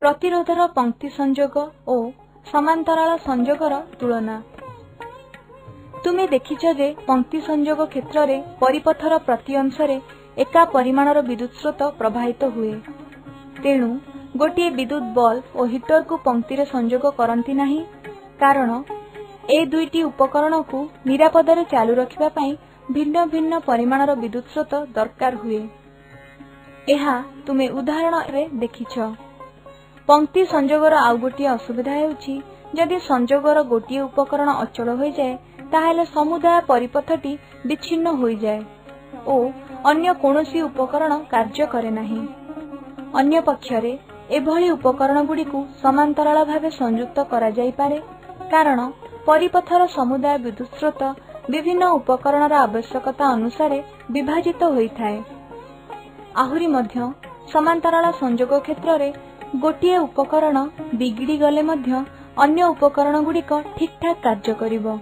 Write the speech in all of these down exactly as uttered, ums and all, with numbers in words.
प्रतिरोधर पंक्ति संजोग और समांतराल संजोगर तुलना। तुमे देखिछ जे पंक्ति संजोग क्षेत्र में परिपथर प्रति अंशरे एका परिमाणर विद्युत स्रोत प्रवाहित हुए। तेणु गोटे विद्युत बल्ब और हीटर को पंक्ति संजोग करती नहीं, कारण ए दुईटी उपकरण को निरापदे चालू रखिबा पई भिन्न भिन्न परिमाणर विद्युत स्रोत दरकार हुए। एहा तुमे उदाहरण रे देखिछ। पंक्ति संजोगर आउ गोटे असुविधा हेउछि, जदि संजोगर गोटे उपकरण अचल हो जाए ताहेले समुदाय परिपथटी विच्छिन्न हो जाए और अन्य कोनोसी उपकरण कार्य करे नाही। अन्य पक्षरे एभली उपकरण गुड़िकु समांतराल भावे संयुक्त करा जाई पारे, कारण परिपथर समुदाय विद्युत स्रोत विभिन्न उपकरणर आवश्यकता अनुसार विभाजित होइथाए। आहुरी मध्य समांतराल संजोग क्षेत्र में गोटे उपकरण बिगड़ी गले मध्य अन्य उपकरण गुड़िक ठीक ठाक कार्य करिवो।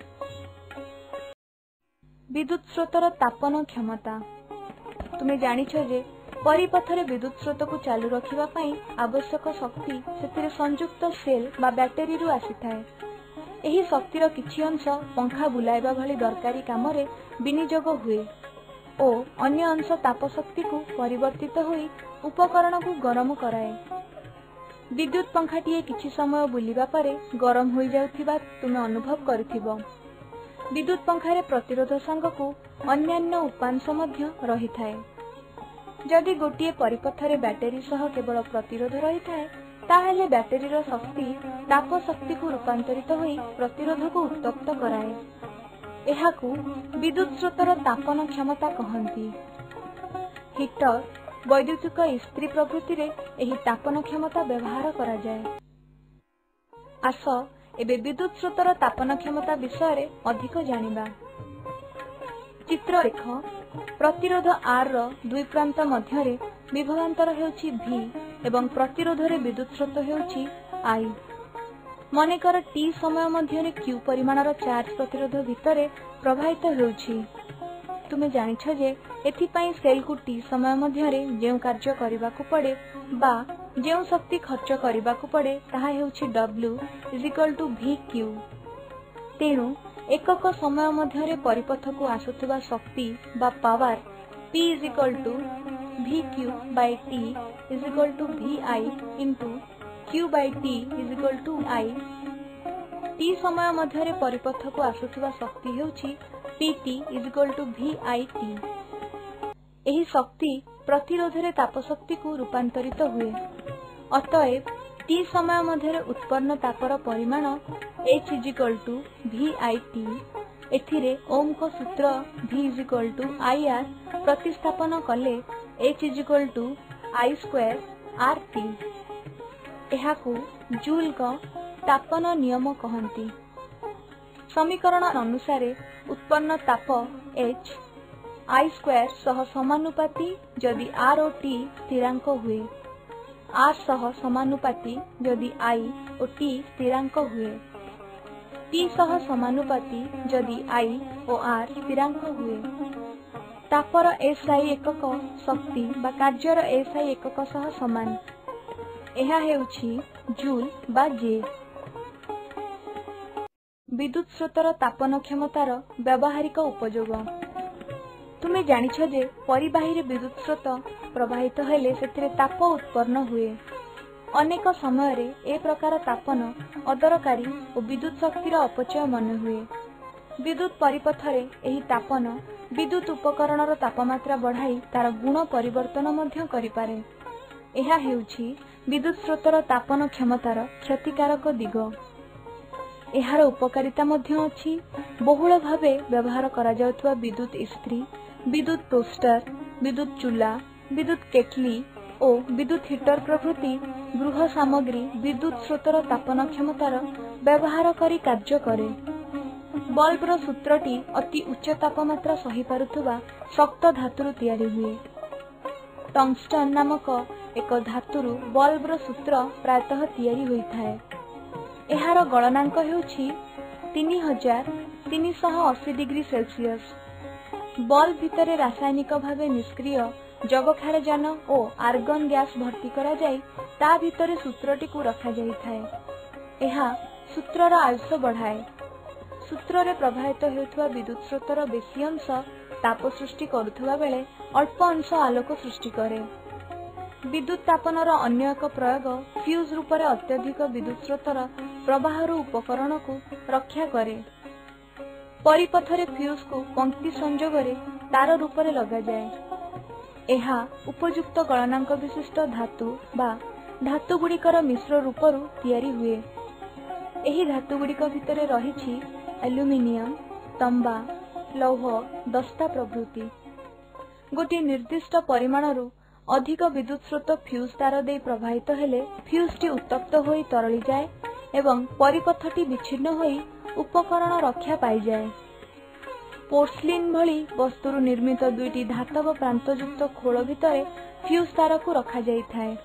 विद्युत स्रोतर तापन क्षमता। तुमे जानिछ जे परिपथरे विद्युत स्रोत को चालू रखिबा पई आवश्यक शक्ति सेतिरे संयुक्त सेल बा बैटरी रु आसीथाए। एही शक्तिर किछि अंश पंखा बुलाइबा भली दरकारी कामरे विनियोग हुए और अन्य अंश ताप शक्ति को परिवर्तित होई उपकरण को गरम कराए। विद्युत पंखाटीए किछि समय बुलिबा परे गरम होई जाउथिबा तुमे अनुभव करिथिबो। विद्युत पंखारे प्रतिरोध संगकु अन्यान्य उपांश मध्य रही थाए। जदि गोटे परिपथरे बैटरी सह केवल प्रतिरोध रही थाए ताहेले बैटरीर शक्ति ताप शक्ति को रूपांतरित होई प्रतिरोध को उत्तप्त कराए। एहाकु विद्युत स्रोतर तापन क्षमता कहंती। हीटर, वैद्युतिक इस्त्री प्रभृति रे एही तापन क्षमता व्यवहार करा जाए। आस एबे विद्युत स्रोतर तापन क्षमता विषय अधिक जानिबा। चित्र देख। प्रतिरोध आर रो दुई प्रांत मध्यरे विभवांतर हेउछि V एवं प्रतिरोध रे विद्युत स्रोत हेउछि I। मनेकर टी समय मध्यरे Q परिमाणर चार्ज प्रतिरोध भितरे प्रवाहित हेउछि। तुमे जानिछ जे एथि पई सेल को टी समय मध्यरे जेउ कार्य करिबाकु पड़े बा जेउ शक्ति खर्च करिबाकु पड़े ताहा हेउछि W V Q। तेणु एकक समय मध्यरे परिपथ को आसुथबा शक्ति बा power P V Q by T V I into Q by T I। T समय मध्यरे परिपथ को आसुथबा शक्ति हेउछि P T V I T। एही शक्ति प्रतिरोध रे ताप शक्ति को रूपांतरित हुए। अतएव टी समय मध्यरे उत्पन्न तापर परिमाण H V I T। एथिरे ओम को सूत्र V I R प्रतिस्थापन कले H I square R T। एहाकु जूल का तापन नियम कहंती। समीकरण अनुसार उत्पन्न ताप H I स्क्वायर सह समानुपाती जदि R और T स्थिरांक हुए, R सह समानुपाती जदि I और T स्थिरांक हुए, T सह समानुपाती जदि I और R स्थिरांक हुए। तापर S I एकक शक्ति बा कार्यर S I एकक सह समान। एहा हेउछि जूल बा जे। विद्युत स्रोतर तापन क्षमतार व्यावहारिक उपयोग। तुमे जानिछ जे परिबाही विद्युत स्रोत प्रवाहित हेले सेतिरे ताप उत्पन्न हुए। अनेक समय रे ए प्रकार तापन अदरकारी और विद्युत शक्तिर अपचय मन हुए। विद्युत परिपथरे एही तापन विद्युत उपकरणर तापमात्रा बढ़ाई तार गुण परिवर्तन मध्य करि पारे। एहा हेउछि विद्युत स्रोतर तापन क्षमतार क्षतिकारक दिग। एहार उपकारिता मध्य अछि। बहुल भावे व्यवहार करा जाउथबा विद्युत इस्त्री, विद्युत टोस्टर, विद्युत चूल्हा, विद्युत केटली और विद्युत हीटर प्रभृति गृह सामग्री विद्युत स्रोतर तापन क्षमतार व्यवहार करी कार्य करे। बल्बर सूत्रटी अति उच्च तापमात्रा सही पारुथबा शक्त धातुरु तैयारी हुए। टंगस्टन नामक एक धातुरु बल्बर सूत्र प्रायतः तैयारी होइथाए। एहार गणनांक हेउछि तीन हजार तीन सौ अस्सी डिग्री सेल्सियस। बल्ब भितरे रासायनिक भावे निष्क्रिय जबक्षारजान और आर्गन गैस भर्ती करा जाई ता भितरे सूत्रटी को रखा जाई थाए। एहा सूत्रर आयुष बढ़ाए। सूत्र रे प्रभावित हेउथुवा विद्युत स्रोतर बेसी अंश ताप सृष्टि करुथुवा बेले अल्प अंश आलोक सृष्टि करे। विद्युत तापनर अन्य एक प्रयोग फ्यूज रूप में अत्यधिक विद्युत स्रोतर प्रवाहर उपकरण को रक्षा करे। परिपथरे फ्यूज को पंक्ति संजोग तार रूप में लगा जाए। एहा उपयुक्त गलनांक विशिष्ट धातु बा धातु गुड़िकर मिश्र रूपरू तैयारी हुए। एही धातु गुड़िक भितरे रहिछि एल्युमिनियम, तंबा, लौह, दस्ता प्रभृति। गोटे निर्दिष्ट परिमाणरू अधिक विद्युत स्रोत फ्यूज तार दे प्रवाहित हेले फ्यूजटी उत्तप्त होई तरली जाए एवं परिपथटी विच्छिन्न होई उपकरण रक्षा पाई जाए। पोर्सलिन भली वस्तुरु निर्मित दुईटी धातव प्रांतयुक्त खोल भितरे फ्यूज तार को रखा जाई थाए।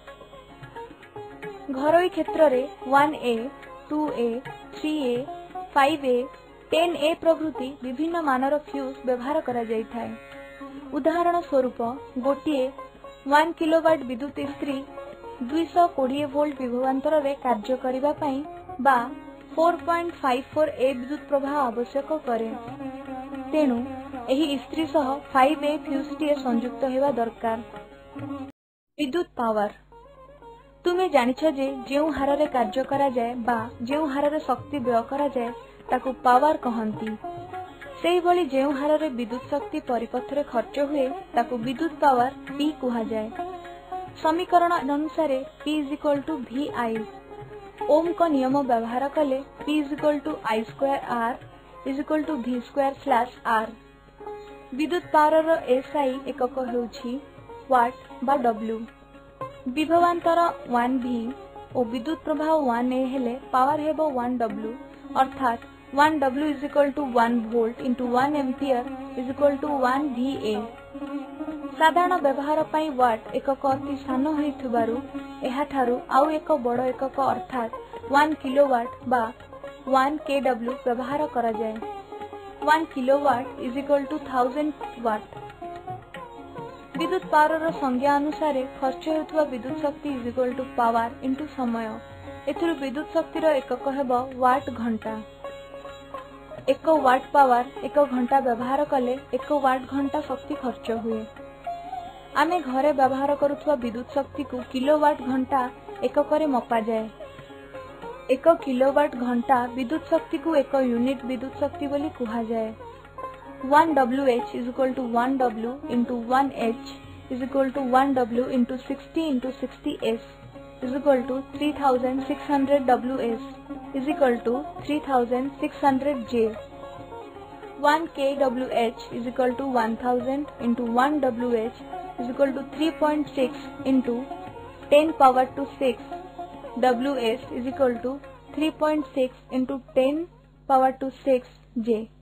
घरोई क्षेत्र रे one A, two A, three A, five A, ten A प्रभृति विभिन्न मानर फ्यूज व्यवहार करा जाई थाए। उदाहरण स्वरूप गोटिए वन किलोवाट विद्युत इस्त्री दो सौ बीस वोल्ट विभवांतर रे कार्य करिबा पई बा चार पॉइंट पाँच चार ए विद्युत प्रवाह आवश्यक करे। तेणु एही इस्त्री सह पाँच ए फ्यूजटी संयुक्त हेबा दरकार। विद्युत पावर तुमे जानिछ जे जेउ हार रे कार्य करा जाए बा जेउ हार रे शक्ति व्यय करा जाए ताकू पावर कहंती। सेही भली जेउ हार रे विद्युत शक्ति परिपथ रे खर्च हुए ताकू विद्युत पावर P कुहा जाए। समीकरण अनुसार P is equal to V I। Ohm का नियम व्यवहार कले P is equal to I square R is equal to V square slash R। विद्युत पावर रो S I एकक हेउछि वाट बा W। विभवांतर वन V और विद्युत प्रवाह वन A हेले पावर हेबो वन W अर्थात one W is equal to one volt into one ampere is equal to one V A। साधारण व्यवहार पाई वाट एकक अति स्थान होइथबारु एहा थारु आउ एक बड़ एकक अर्थात वन किलोवाट बा वन K W व्यवहार करा जाए। One kilowatt is equal to thousand watt. विद्युत पावर रो संज्ञा अनुसार खर्च हेउथबा विद्युत शक्ति is equal to power into समय। एथिरु विद्युत शक्तिर एकक हेबो वाट घंटा। एक वाट पावर एक घंटा व्यवहार कले एक वाट घंटा शक्ति खर्च हुए। आमे घरे व्यवहार करुथुवा विद्युत शक्ति को किलोवाट घंटा एकक रे मपा जाए। एक किलोवाट घंटा विद्युत शक्ति को एक यूनिट विद्युत शक्ति बोली कुहा जाए। One W H is equal to one W into one H is equal to one W into sixty into sixty S is equal to three thousand six hundred W S is equal to three thousand six hundred J। One K W H is equal to one thousand into one W H is equal to three point six into ten power to six W S is equal to three point six into ten power to six J।